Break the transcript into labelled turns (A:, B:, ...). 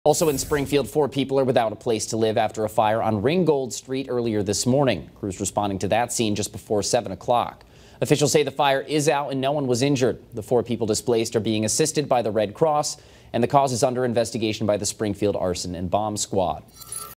A: Also in Springfield, 4 people are without a place to live after a fire on Ringgold Street earlier this morning. Crews responding to that scene just before 7 o'clock. Officials say the fire is out and no one was injured. The 4 people displaced are being assisted by the Red Cross, and the cause is under investigation by the Springfield Arson and Bomb Squad.